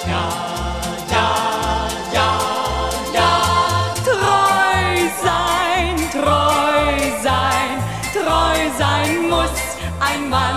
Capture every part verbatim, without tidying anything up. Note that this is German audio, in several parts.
Ja, ja, ja, ja. Treu sein, treu sein, treu sein muss ein Mann,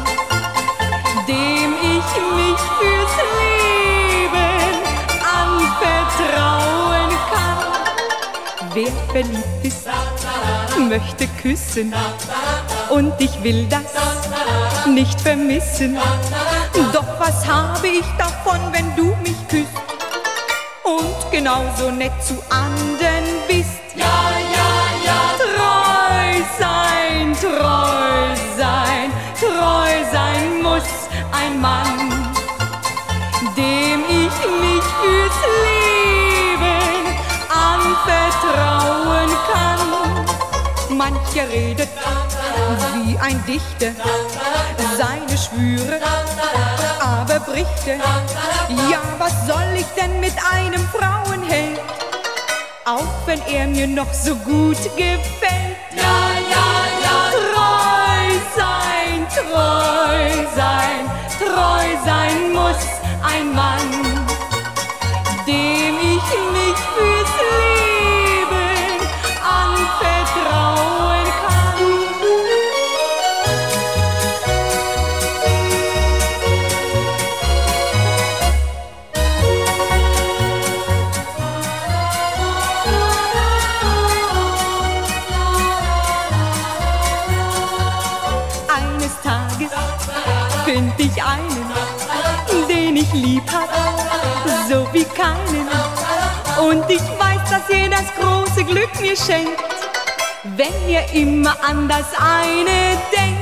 dem ich mich fürs Leben anvertrauen kann. Wer verliebt ist, möchte küssen, und ich will das nicht vermissen. Doch was habe ich davon, wenn du mich küsst und genauso nett zu anderen bist? Ja, ja, ja. Treu sein, treu sein, treu sein muss ein Mann, dem ich mich fürs Leben anvertrauen kann. Mancher redet wie ein Dichter seine Schwüre, aber brichte. Ja, was soll ich denn mit einem Frauenheld, auch wenn er mir noch so gut gefällt? Ja, ja, ja. Treu sein, treu sein, treu sein muss ein Mann, dem ich mich fürs Leben anvertrauen kann. Eines Tages find ich einen, den ich lieb hab, so wie keinen. Und ich weiß, dass er das große Glück mir schenkt, wenn er immer an das eine denkt.